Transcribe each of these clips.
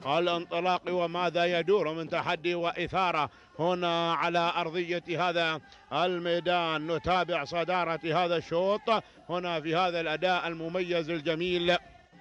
الانطلاق وماذا يدور من تحدي وإثارة هنا على أرضية هذا الميدان. نتابع صدارة هذا الشوط هنا في هذا الأداء المميز الجميل.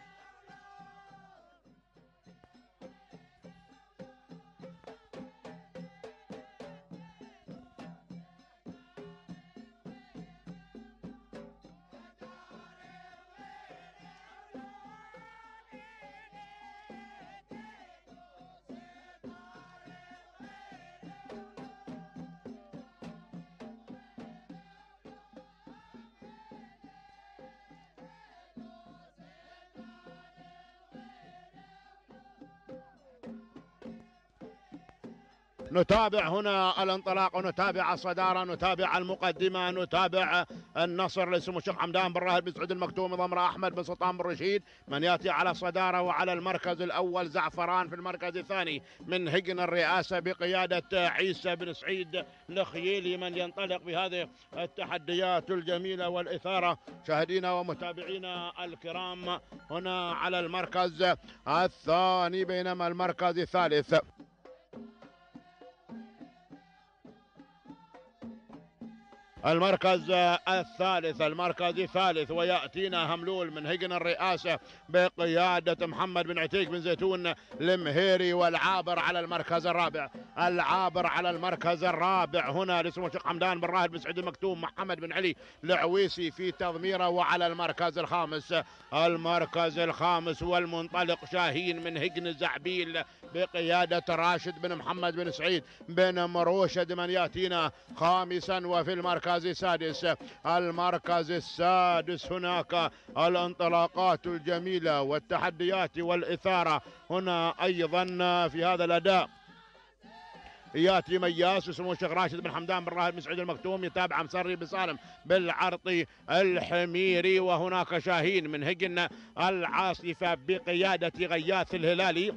نتابع هنا الانطلاق ونتابع الصدارة، نتابع المقدمة، نتابع النصر لسمو الشيخ حمدان بن راشد بن سعود المكتوم، ضمر أحمد بن سلطان بن رشيد. من يأتي على الصدارة وعلى المركز الأول زعفران. في المركز الثاني من هجن الرئاسة بقيادة عيسى بن سعيد الخييلي من ينطلق بهذه التحديات الجميلة والإثارة. مشاهدينا ومتابعينا الكرام هنا على المركز الثاني، بينما المركز الثالث المركز الثالث ويأتينا هملول من هجن الرئاسة بقيادة محمد بن عتيق بن زيتون المهيري. والعابر على المركز الرابع هنا لسمو الشيخ حمدان بن راشد بن سعود المكتوم محمد بن علي العويسي في تضميره. وعلى المركز الخامس والمنطلق شاهين من هجن الزعبيل بقيادة راشد بن محمد بن سعيد بن مروشد من يأتينا خامسا. وفي المركز السادس هناك الانطلاقات الجميلة والتحديات والإثارة هنا أيضا في هذا الأداء. ياتي مياس وسمو الشيخ راشد بن حمدان بن راشد بن سعود المكتوم، يتابع مسري بن سالم بالعرطي الحميري. وهناك شاهين من هجن العاصفة بقيادة غياث الهلالي.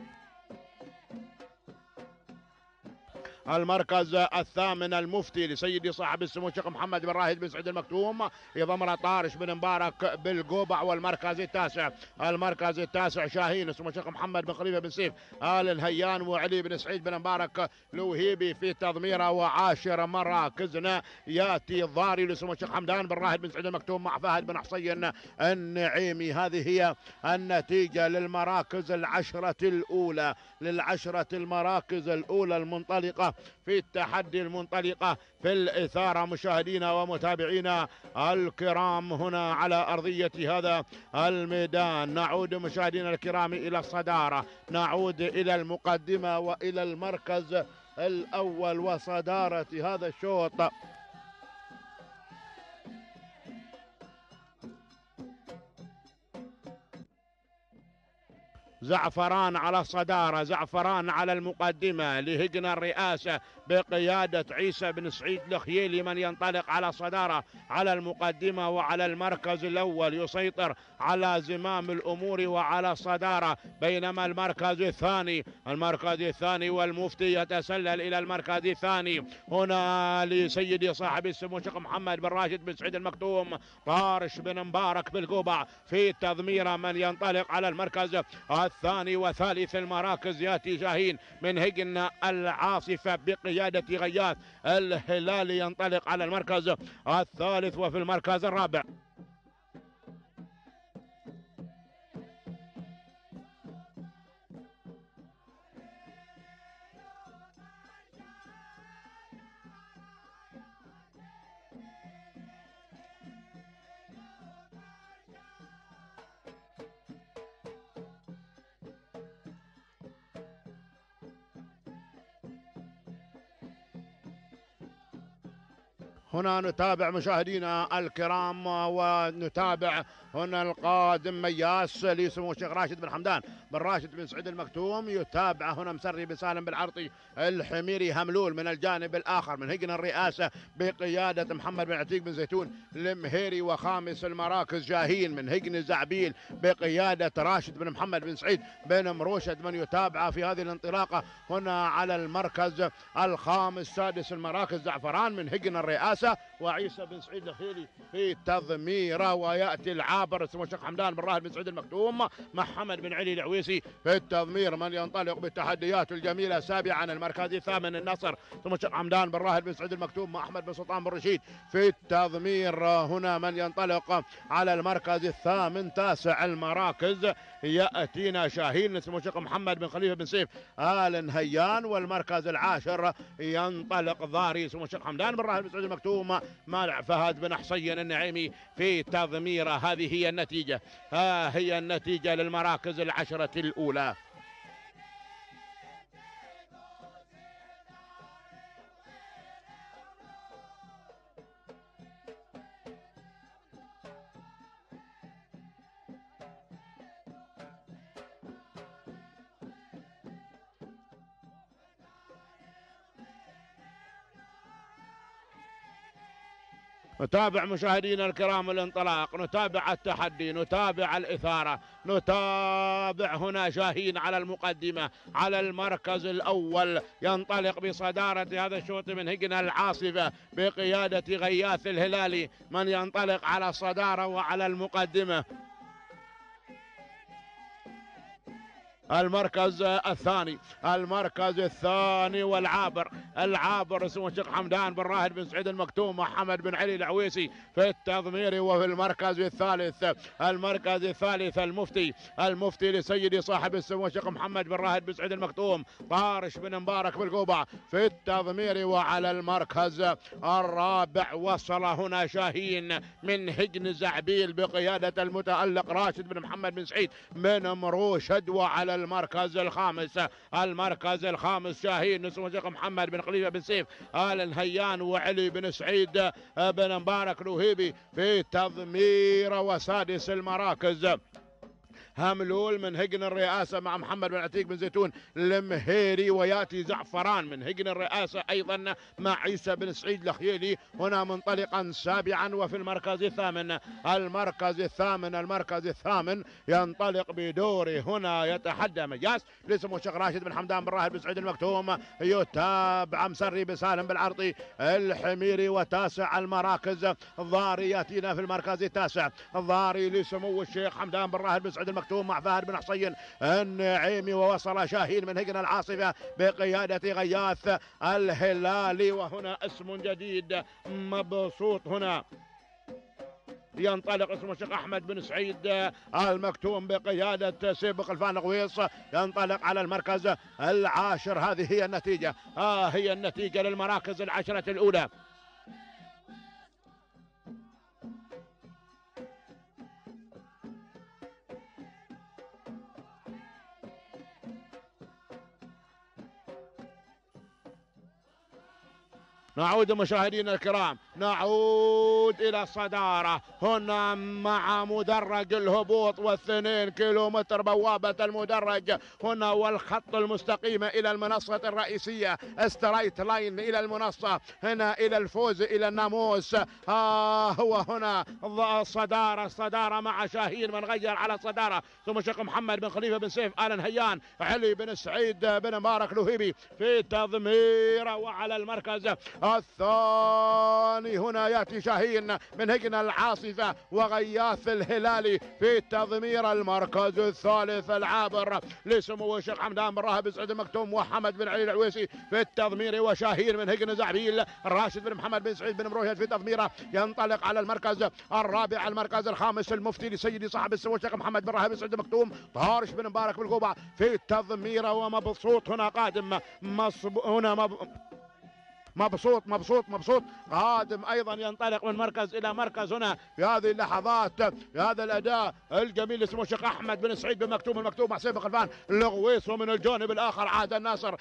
المركز الثامن المفتي لسيدي صاحب السمو الشيخ محمد بن راشد بن سعود المكتوم، يضمر طارش بن مبارك بالقوبع. والمركز التاسع شاهين سمو الشيخ محمد بن خليفه بن سيف آل الهيان وعلي بن سعيد بن مبارك الوهيبي في تضميره. وعاشر مراكزنا ياتي الضاري لسمو الشيخ حمدان بن راشد بن سعود المكتوم مع فهد بن حصين النعيمي. هذه هي النتيجة للمراكز المراكز الأولى المنطلقة في التحدي، المنطلقة في الإثارة. مشاهدينا ومتابعينا الكرام هنا على أرضية هذا الميدان، نعود مشاهدينا الكرام إلى الصدارة، نعود إلى المقدمة وإلى المركز الأول وصدارة هذا الشوط. زعفران على الصدارة، زعفران على المقدمة لهجن الرئاسة بقيادة عيسى بن سعيد الخييلي من ينطلق على الصدارة على المقدمة. وعلى المركز الأول يسيطر على زمام الأمور وعلى الصدارة. بينما المركز الثاني والمفتي يتسلل إلى المركز الثاني هنا لسيدي صاحب السمو الشيخ محمد بن راشد بن سعيد المكتوم طارش بن مبارك بالقوبع في تضميره من ينطلق على المركز الثاني. وثالث المراكز ياتي شاهين من هجن العاصفة بقيادة غياث الهلالي ينطلق على المركز الثالث. وفي المركز الرابع هنا نتابع مشاهدينا الكرام ونتابع هنا القادم مياس لسمو الشيخ راشد بن حمدان بن راشد بن سعود المكتوم، يتابع هنا مسري بن سالم بالعرطي الحميري. هملول من الجانب الآخر من هجن الرئاسة بقيادة محمد بن عتيق بن زيتون المهيري. وخامس المراكز جاهين من هجن الزعبيل بقيادة راشد بن محمد بن سعيد بن مروشد من يتابع في هذه الانطلاقة هنا على المركز الخامس. سادس المراكز زعفران من هجن الرئاسة وعيسى بن سعيد الخيلي في تضميره. ويأتي العابر سمو الشيخ حمدان بن راشد بن سعود المكتوم محمد بن علي العويسي العويسي في التضمير من ينطلق بالتحديات الجميلة. سابعا المركز الثامن النصر ثم الشيخ حمدان بن راهد بن سعيد المكتوم مع أحمد بن سلطان بن رشيد في التضمير. هنا من ينطلق على المركز الثامن. تاسع المراكز يأتينا شاهين اسمه الشيخ محمد بن خليفة بن سيف آل نهيان. والمركز العاشر ينطلق ضاري اسمه الشيخ حمدان بن راهد بن سعيد المكتوم مع فهد بن حصين النعيمي في تضميره. هذه هي النتيجة، ها هي النتيجة للمراكز العشرة الأولى. نتابع مشاهدينا الكرام الانطلاق، نتابع التحدي، نتابع الإثارة، نتابع هنا شاهين على المقدمة على المركز الأول. ينطلق بصدارة هذا الشوط من هجنة العاصفة بقيادة غياث الهلالي من ينطلق على الصدارة وعلى المقدمة. المركز الثاني والعابر اسمه الشيخ حمدان بن راهد بن سعيد المكتوم محمد بن علي العويسي في التضمير. وفي المركز الثالث المفتي لسيدي صاحب السمو الشيخ محمد بن راهد بن سعيد المكتوم طارش بن مبارك بالقوبة في التضمير. وعلى المركز الرابع وصل هنا شاهين من هجن زعبيل بقيادة المتألق راشد بن محمد بن سعيد بن مروشد. وعلى المركز الخامس شاهين اسمه الشيخ محمد بن خليفة بن سيف آل نهيان وعلي بن سعيد بن مبارك الوهيبي في تضمير. وسادس المراكز هملول من هجن الرئاسة مع محمد بن عتيق بن زيتون المهيري. وياتي زعفران من هجن الرئاسة أيضا مع عيسى بن سعيد الخيلي هنا منطلقا سابعا. وفي المركز الثامن ينطلق بدوره هنا يتحدى مجاس لاسمه الشيخ راشد بن حمدان بن راهد بن سعيد المكتوم يتابع مسري بسالم بالعرطي الحميري. وتاسع المراكز ضاري ياتينا في المركز التاسع ضاري لسمو الشيخ حمدان بن راهد بن سعيد المكتوم مع فهد بن حصين النعيمي. ووصل شاهين من هجن العاصفة بقيادة غياث الهلالي. وهنا اسم جديد مبسوط هنا ينطلق اسمه الشيخ احمد بن سعيد المكتوم بقياده سيبق الفان غويص ينطلق على المركز العاشر. هذه هي النتيجه، هي النتيجه للمراكز العشره الاولى. نعود مشاهدينا الكرام، نعود إلى الصدارة هنا مع مدرج الهبوط و2 كيلومتر بوابة المدرج هنا والخط المستقيم إلى المنصة الرئيسية سترايت لاين إلى المنصة هنا إلى الفوز إلى الناموس. هو هنا الصدارة مع شاهين من غير على الصدارة ثم الشيخ محمد بن خليفة بن سيف آل نهيان علي بن سعيد بن مبارك الوهيبي في تضمير. وعلى المركز الثاني هنا ياتي شاهين من هجن العاصفة وغياث الهلالي في تضمير. المركز الثالث العابر لسمو الشيخ حمدان بن راهب بن سعيد المكتوم وحمد بن علي العويسي في التضمير. وشاهين من هجن زعبيل راشد بن محمد بن سعيد بن مروشد في تضميره. ينطلق على المركز الرابع. المركز الخامس المفتي لسيدي صاحب السمو الشيخ محمد بن راهب بن سعيد المكتوم طارش بن مبارك بالقوبة في تضميره. ومبسوط هنا قادم مبسوط قادم ايضا ينطلق من مركز الى مركز هنا في هذه اللحظات في هذا الاداء الجميل اسمه الشيخ احمد بن سعيد بن مكتوم مع سيف خلفان الغويص. ومن الجانب الاخر عاد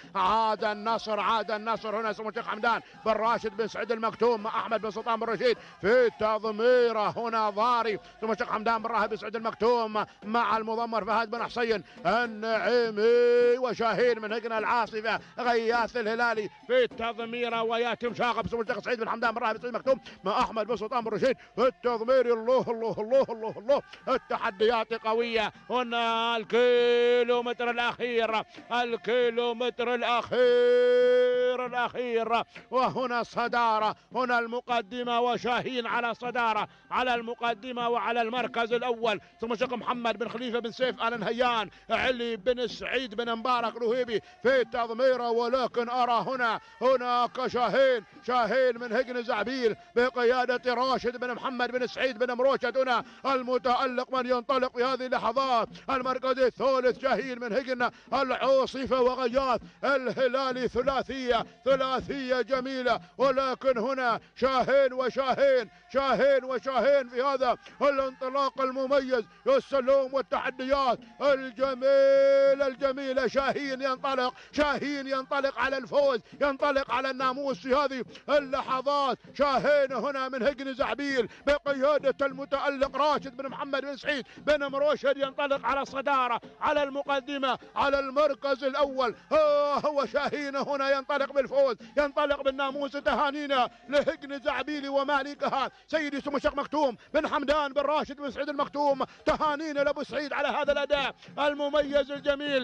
النصر هنا اسمه الشيخ حمدان بن راشد بن سعيد المكتوم مع احمد بن سلطان بن رشيد في تضميره. هنا ضاري ثم الشيخ حمدان بن راهب بن سعيد المكتوم مع المضمر فهد بن حصين النعيمي. وشاهين من هجن العاصفة غياث الهلالي في تضميره. وياتي مشاغب سمو الشيخ سعيد بن حمدان بن راهب بن سعيد المكتوم مع احمد بن سلطان بن رشيد في التضمير. الله التحديات قويه. هنا الكيلومتر الاخير التطوير الأخير. وهنا صدارة، هنا المقدمة وشاهين على صدارة على المقدمة وعلى المركز الأول، ثم شق محمد بن خليفة بن سيف آل نهيان، علي بن سعيد بن مبارك الوهيبي في تضميره. ولكن أرى هناك شاهين من هجن زعبيل بقيادة راشد بن محمد بن سعيد بن مروشد. هنا المتألق من ينطلق في هذه اللحظات. المركز الثالث شاهين من هجن العاصفة وغياث الهلالي، ثلاثية جميلة. ولكن هنا شاهين في هذا الانطلاق المميز. يا السلام والتحديات الجميلة. شاهين ينطلق على الفوز، ينطلق على الناموس في هذه اللحظات. شاهين هنا من هجن زعبيل بقيادة المتألق راشد بن محمد بن سعيد بن مروشد، ينطلق على الصدارة على المقدمة على المركز الأول. هو شاهين هنا ينطلق بالفوز، ينطلق بالناموس. تهانينا لهجن زعبيل ومالكها سيدي سمو الشيخ مكتوم بن حمدان بن راشد بن سعيد المكتوم. تهانينا لابو سعيد على هذا الأداء المميز الجميل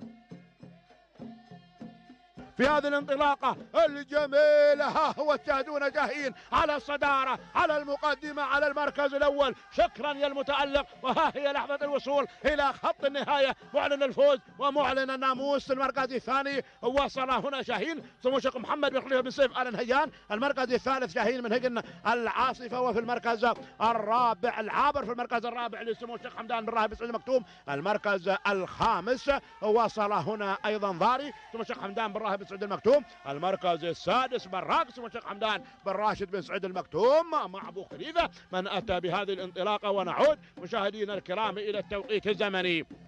في هذه الانطلاقة الجميلة. ها هو تشاهدون شاهين على الصدارة على المقدمة على المركز الأول. شكرا يا المتألق. وها هي لحظة الوصول إلى خط النهاية، معلن الفوز ومعلن الناموس. المركز الثاني وصل هنا شاهين سمو الشيخ محمد بن خليفة بن سيف آل نهيان. المركز الثالث شاهين من هجن العاصفة. وفي المركز الرابع العابر، في المركز الرابع لسمو الشيخ حمدان بن راهب بن سعيد المكتوم. المركز الخامس وصل هنا أيضا ضاري سمو الشيخ حمدان بن راهب سعيد المكتوم. المركز السادس براق سمو الشيخ حمدان بن راشد بن سعيد المكتوم مع ابو خليفه من اتى بهذه الانطلاقه. ونعود مشاهدينا الكرام الى التوقيت الزمني.